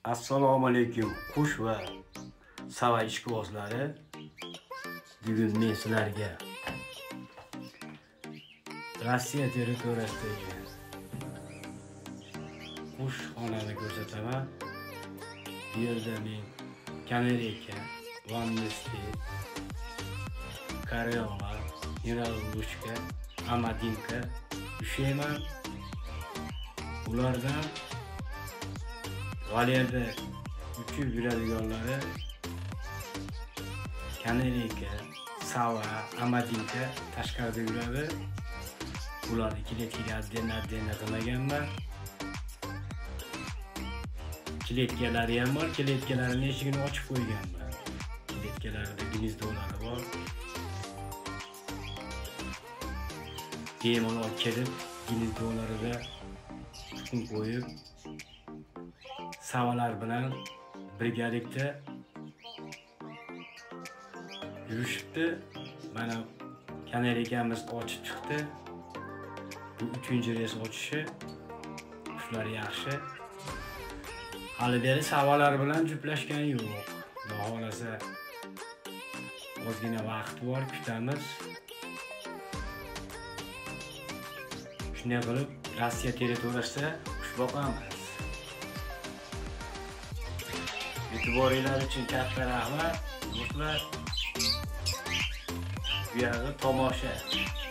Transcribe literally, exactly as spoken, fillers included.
Assalomu alaykum qush va sava ishqibozlari. Bugun men sizlarga Rossiya territoriyasidagi qush xonani ko'rsataman. Bu yerda men kanareyka, vannesli, kareola, yiralgushka, amadinka ushlayman. Ulardan Valyerda uchib yuradiganlari kanareyka, sava, amadinka tashqarida yuradi. Ularni kiletkiga adden-adden qilmaganman. Kiletkalari ham bor, kiletkalarining eshigini ochib qo'yganman. Kiletkalarida gnizdolari bor. Bemalol kelib, gnizdolarida tuxum qo'yib, savalar bilan birgalikda yurishibdi. Mana kanareykamiz ochib chiqdi. Bu uchinchi reys ochishi. Qushlar yaxshi. Hali beri savalar bilan juplashgan yo'q. Xudo xolasa ozgina vaqt bor, kutamiz. Shunday qilib Rossiya territoriyasida qush boqamiz. E'tiboringlar uchun katta rahmat. Do'stlar, bu yerda tomosha.